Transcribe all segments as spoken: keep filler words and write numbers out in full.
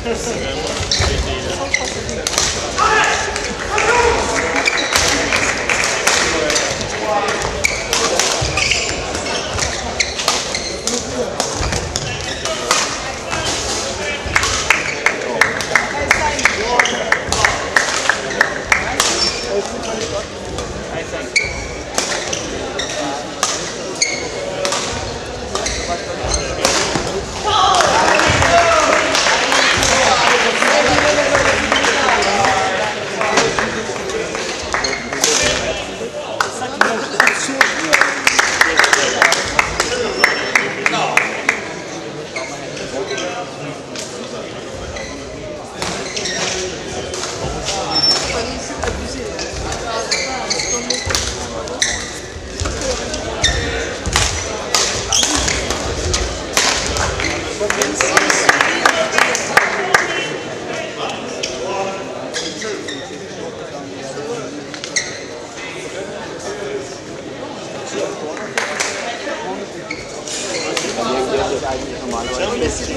Eigentlich normalerweise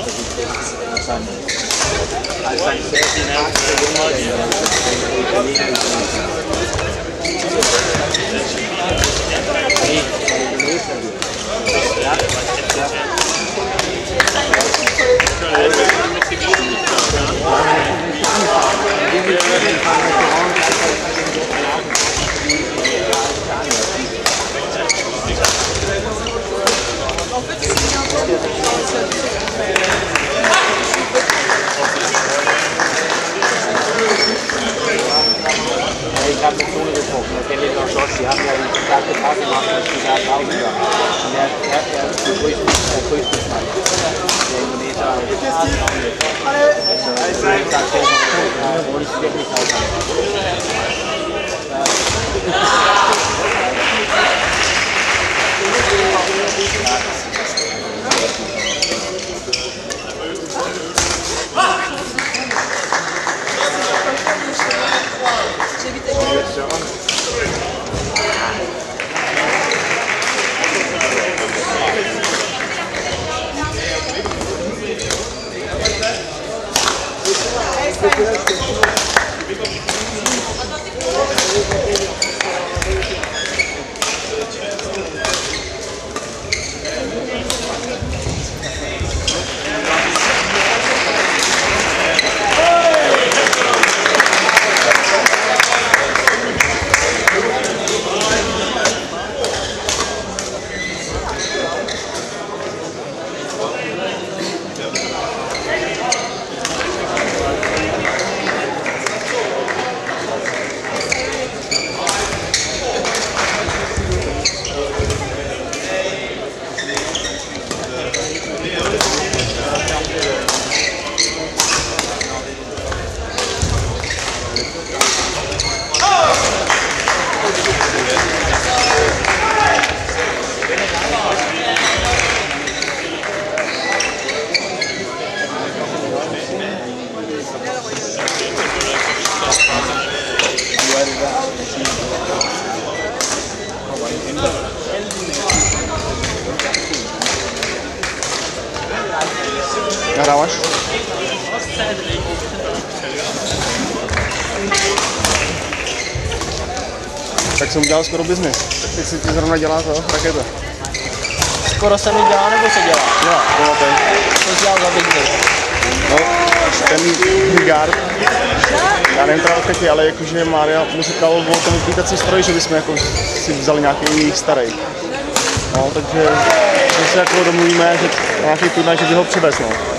als ein sehr ich habe mit Zone gesprochen, das kenne ich auch schon. Die haben ja einen starken Tag gemacht, als die da draußen waren. Und der hat ja der größte Mal. Der Indonesier als Also, ich sage, der wollte ich wirklich Nahráváš? Tak jsem udělal skoro biznis. Teď se ti zrovna dělá to, raketa. Skoro se mi dělá, nebo se dělá? Dělá, dělá ten. Co jsi dělal za biznis? No, ten guard. Já nevím teda odkud, ale jakože Mária mu říkal o tom vypítací stroji, že bychom jako si vzali nějaký jejich starý. No, takže že se jako domluvíme, že nějaký turnaj, že by ho přivez, no.